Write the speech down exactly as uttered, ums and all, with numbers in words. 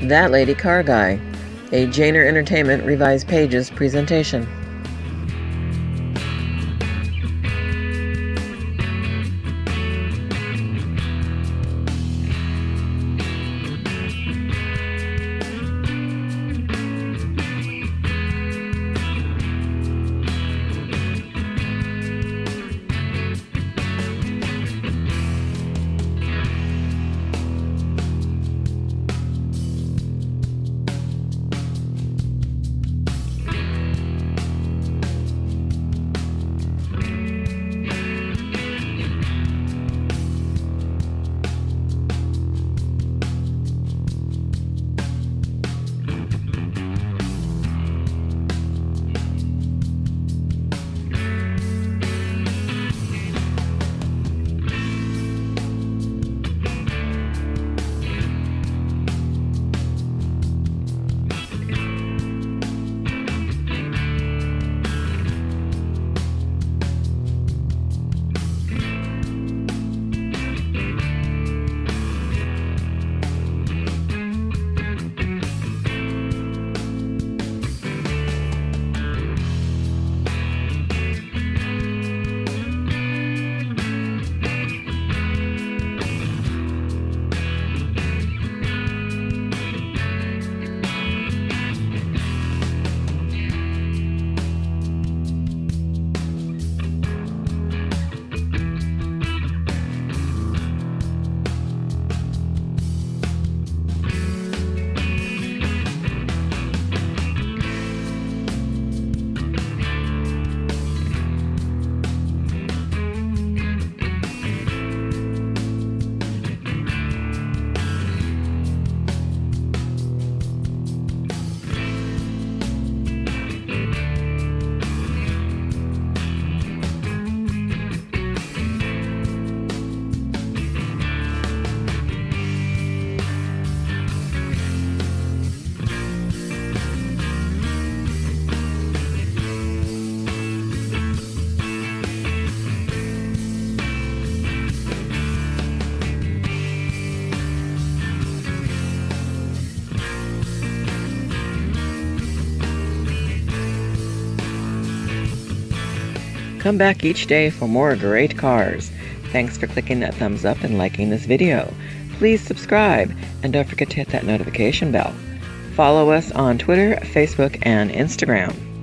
That Lady Car Guy, a Janer Entertainment Revised Pages presentation. Come back each day for more great cars. Thanks for clicking that thumbs up and liking this video. Please subscribe and don't forget to hit that notification bell. Follow us on Twitter, Facebook, and Instagram.